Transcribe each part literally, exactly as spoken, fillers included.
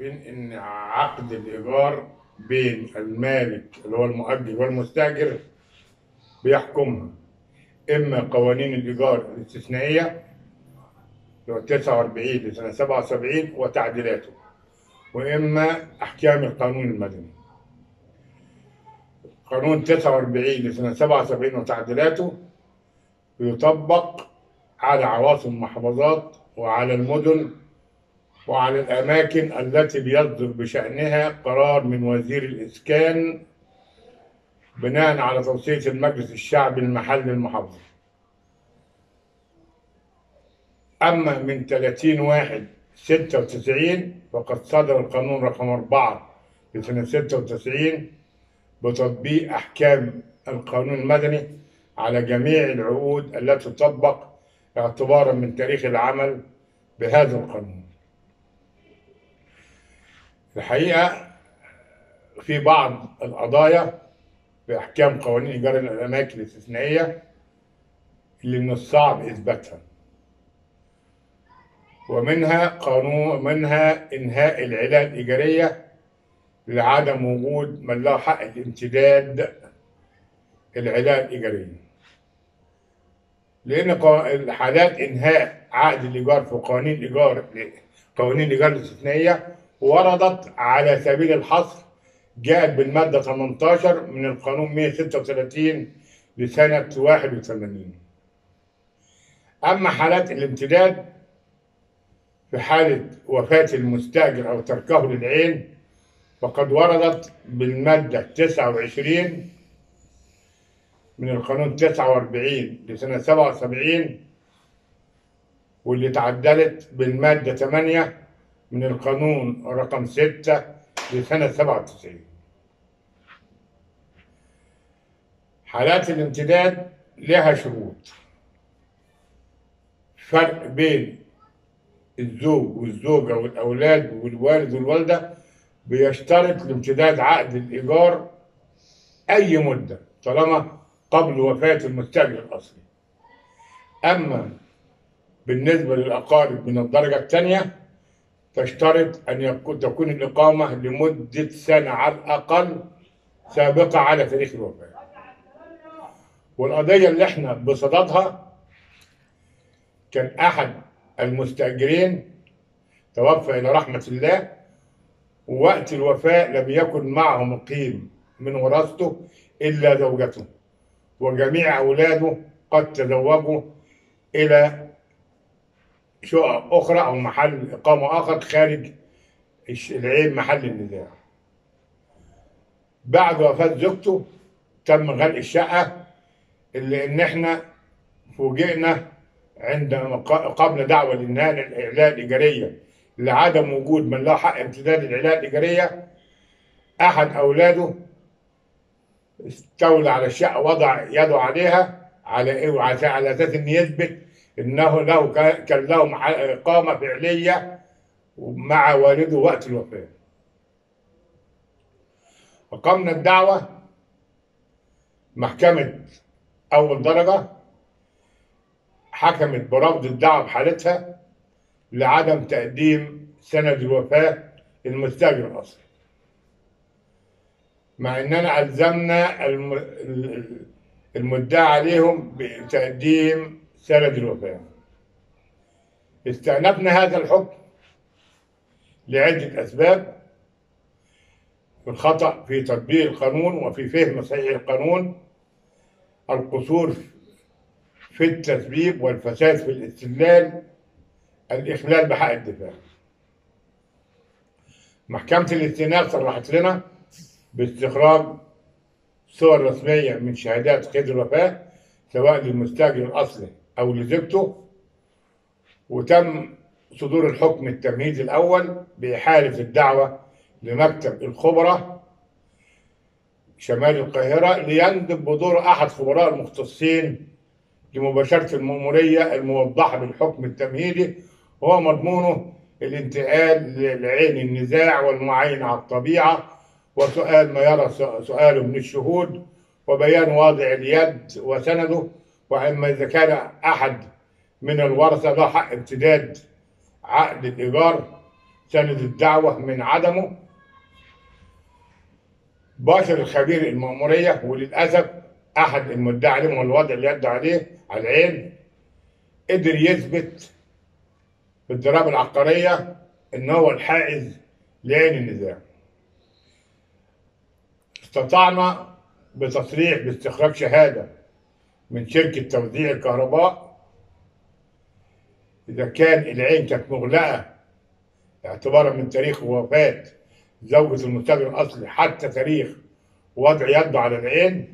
عارفين إن عقد الإيجار بين المالك اللي هو المؤجر والمستأجر بيحكمها إما قوانين الإيجار الاستثنائية اللي هو تسعة وأربعين لسنة سبعة وسبعين وتعديلاته، وإما أحكام القانون المدني. قانون تسعة وأربعين لسنة سبعة وسبعين وتعديلاته يطبق على عواصم المحافظات وعلى المدن وعلى الأماكن التي بيصدر بشأنها قرار من وزير الإسكان بناء على توصية المجلس الشعبي المحلي المحافظة. أما من ثلاثين واحد ستة وتسعين فقد صدر القانون رقم أربعة لسنة ستة وتسعين بتطبيق أحكام القانون المدني على جميع العقود التي تطبق اعتبارا من تاريخ العمل بهذا القانون. الحقيقة في بعض القضايا في أحكام قوانين إيجار الأماكن الاستثنائية اللي من الصعب إثباتها، ومنها قانون منها إنهاء العلاء الإيجارية لعدم وجود من له حق الامتداد العلاء الإيجارية، لأن حالات إنهاء عقد الإيجار في قوانين الإيجار قوانين الإيجار الاستثنائية وردت على سبيل الحصر، جاءت بالمادة ثمانية عشر من القانون مئة وستة وثلاثين لسنة واحد وثمانين. أما حالات الامتداد في حالة وفاة المستأجر أو تركه للعين فقد وردت بالمادة تسعة وعشرين من القانون تسعة وأربعين لسنة سبعة وسبعين، واللي تعدلت بالمادة ثمانية من القانون رقم ستة لسنة سبعة وتسعين. حالات الامتداد لها شروط. فرق بين الزوج والزوجة والأولاد والوالد والوالدة بيشترط لامتداد عقد الإيجار أي مدة طالما قبل وفاة المستأجر الأصلي. أما بالنسبة للأقارب من الدرجة الثانية تشترط أن يكون تكون الإقامة لمدة سنة على الأقل سابقة على تاريخ الوفاة. والقضية اللي احنا بصددها كان أحد المستأجرين توفى إلى رحمة الله، ووقت الوفاة لم يكن معه مقيم من ورثته إلا زوجته، وجميع أولاده قد تزوجوا إلى شقق أخرى أو محل إقامة آخر خارج العين محل النزاع. بعد وفاة زوجته تم غلق الشقة، اللي إن إحنا فوجئنا عندما قبل دعوة لإنهاء العلاء الإيجارية لعدم وجود من له حق امتداد العلاء الإيجارية، أحد أولاده استولى على الشقة وضع يده عليها على إيه؟ على أساس إن يثبت إنه له كان له إقامة فعلية مع والده وقت الوفاة. وقمنا الدعوة محكمة أول درجة حكمت برفض الدعوة بحالتها لعدم تقديم سند الوفاة للمستأجر الأصلي، مع إننا ألزمنا المدعى عليهم بتقديم سند الوفاة. استأنفنا هذا الحكم لعدة أسباب: الخطأ في تطبيق القانون وفي فهم صحيح القانون، القصور في التسبيب والفساد في الاستدلال، الإخلال بحق الدفاع. محكمة الاستئناف صرحت لنا باستخراج صور رسمية من شهادات قيد الوفاة سواء للمستأجر الأصلي أو لزوجته، وتم صدور الحكم التمهيدي الأول بإحالة الدعوة لمكتب الخبراء شمال القاهرة ليندب بدور أحد خبراء المختصين لمباشرة المأمورية الموضحة بالحكم التمهيدي، وهو مضمونه الانتقال لعين النزاع والمعاينة على الطبيعة وسؤال ما يرى سؤاله من الشهود وبيان واضع اليد وسنده، وأما إذا كان أحد من الورثة له حق امتداد عقد الإيجار سند الدعوة من عدمه. باشر الخبير المأمورية، وللأسف أحد المدعي عليهم هو الوضع اللي يدعى عليه على العين، قدر يثبت في الضرائب العقارية إن هو الحائز لعين النزاع. استطعنا بتصريح باستخراج شهادة من شركة توزيع الكهرباء إذا كان العين كانت مغلقة اعتبارا من تاريخ وفاة زوجة المستأجر الأصلي حتى تاريخ وضع يده على العين.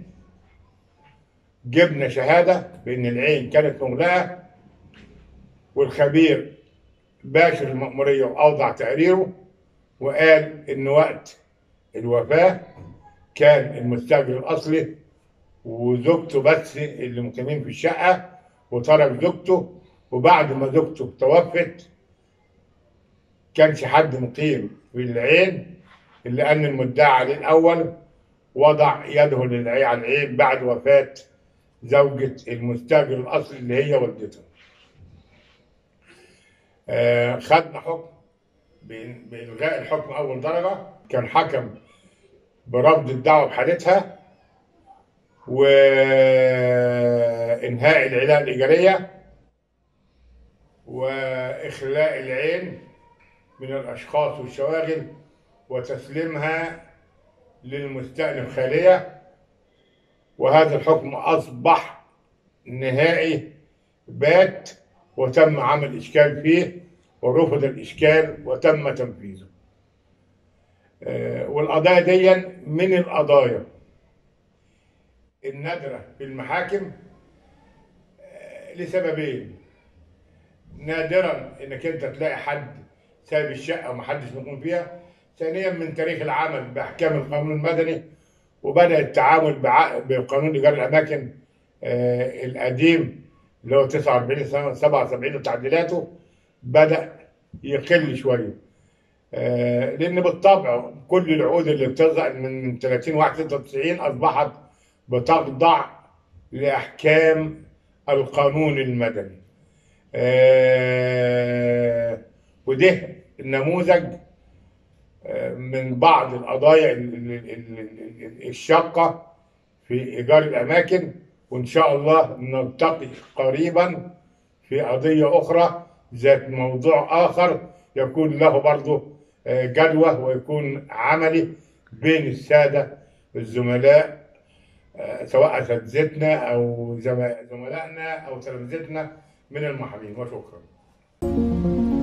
جبنا شهادة بأن العين كانت مغلقة، والخبير باشر المأمورية وأوضع تقريره وقال إن وقت الوفاة كان المستأجر الأصلي وزوجته بس اللي مقيمين في الشقة، وترك زوجته، وبعد ما زوجته توفت كانش حد مقيم في العين، إلا أن المدعي عليه الأول وضع يده للعين على العين بعد وفاة زوجة المستأجر الأصلي اللي هي والدته. آه خدنا حكم بإلغاء الحكم أول درجة، كان حكم برفض الدعوة بحالتها وإنهاء العلاقة الإيجارية وإخلاء العين من الأشخاص والشواغل وتسليمها للمستأنف خالية. وهذا الحكم أصبح نهائي بات، وتم عمل إشكال فيه ورفض الإشكال وتم تنفيذه. آه والقضايا دي من القضايا النادرة في المحاكم آه لسببين: نادرا انك انت تلاقي حد سايب الشقه ومحدش بيقوم فيها، ثانيا من تاريخ العمل باحكام القانون المدني وبدا التعامل بقانون ايجار الاماكن آه القديم اللي هو تسعة وأربعين سنه سبعة وسبعين وتعديلاته بدا يقل شويه. آه لان بالطبع كل العقود اللي بتظهر من ثلاثين واحد ستة وتسعين اصبحت بتخضع لاحكام القانون المدني. آه وده النموذج آه من بعض القضايا الشاقة في إيجار الأماكن، وإن شاء الله نلتقي قريبا في قضية أخرى ذات موضوع آخر يكون له برضه آه جدوى ويكون عملي بين السادة الزملاء آه سواء أساتذتنا أو زملائنا أو تلامذتنا من المحامين. وشكرا.